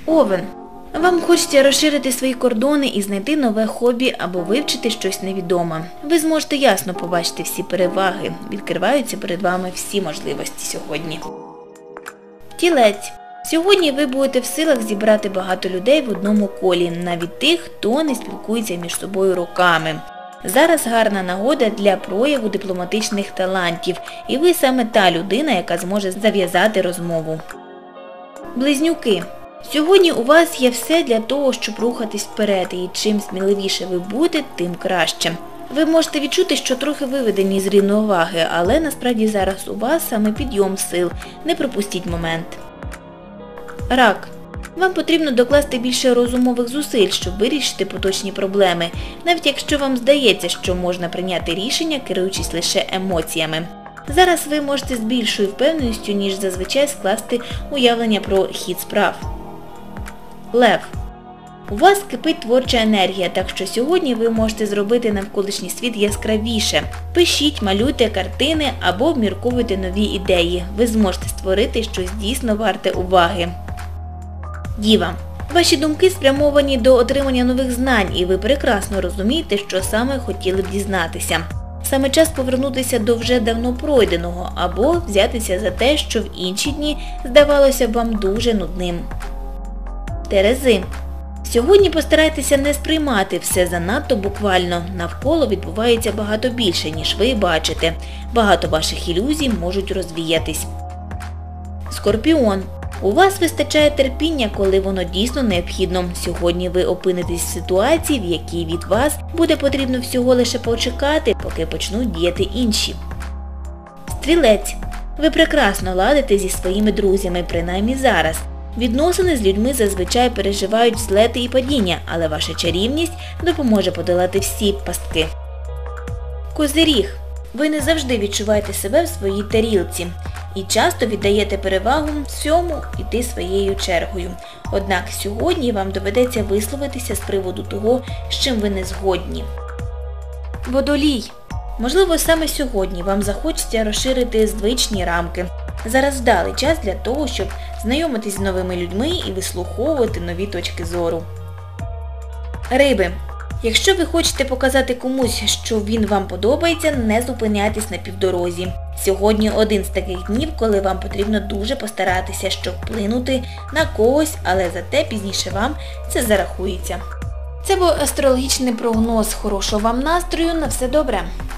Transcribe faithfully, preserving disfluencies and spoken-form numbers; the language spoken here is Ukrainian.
Овен. Вам хочеться розширити свої кордони і знайти нове хобі або вивчити щось невідоме. Ви зможете ясно побачити всі переваги. Відкриваються перед вами всі можливості сьогодні. Тілець. Сьогодні ви будете в силах зібрати багато людей в одному колі, навіть тих, хто не спілкується між собою роками. Зараз гарна нагода для прояву дипломатичних талантів, і ви саме та людина, яка зможе зав'язати розмову. Близнюки. Сьогодні у вас є все для того, щоб рухатись вперед, і чим сміливіше ви будете, тим краще. Ви можете відчути, що трохи виведені з рівноваги, але насправді зараз у вас саме підйом сил. Не пропустіть момент. Рак. Вам потрібно докласти більше розумових зусиль, щоб вирішити поточні проблеми, навіть якщо вам здається, що можна прийняти рішення, керуючись лише емоціями. Зараз ви можете з більшою впевненістю, ніж зазвичай, скласти уявлення про хід справ. Лев. У вас кипить творча енергія, так що сьогодні ви можете зробити навколишній світ яскравіше. Пишіть, малюйте картини або обмірковуйте нові ідеї. Ви зможете створити щось дійсно варте уваги. Діва. Ваші думки спрямовані до отримання нових знань, і ви прекрасно розумієте, що саме хотіли б дізнатися. Саме час повернутися до вже давно пройденого, або взятися за те, що в інші дні здавалося б вам дуже нудним. Терези. Сьогодні постарайтеся не сприймати все занадто буквально. Навколо відбувається багато більше, ніж ви бачите. Багато ваших ілюзій можуть розвіятись. Скорпіон. У вас вистачає терпіння, коли воно дійсно необхідно. Сьогодні ви опинитесь в ситуації, в якій від вас буде потрібно всього лише почекати, поки почнуть діяти інші. Стрілець. Ви прекрасно ладите зі своїми друзями, принаймні зараз. Відносини з людьми зазвичай переживають злети і падіння, але ваша чарівність допоможе подолати всі пастки. Козиріг. Ви не завжди відчуваєте себе в своїй тарілці і часто віддаєте перевагу всьому йти своєю чергою. Однак сьогодні вам доведеться висловитися з приводу того, з чим ви не згодні. Водолій. Можливо, саме сьогодні вам захочеться розширити звичні рамки. Зараз вдалий час для того, щоб знайомитись з новими людьми і вислуховувати нові точки зору. Риби. Якщо ви хочете показати комусь, що він вам подобається, не зупиняйтесь на півдорозі. Сьогодні один з таких днів, коли вам потрібно дуже постаратися, щоб вплинути на когось, але зате пізніше вам це зарахується. Це був астрологічний прогноз. Хорошого вам настрою, на все добре!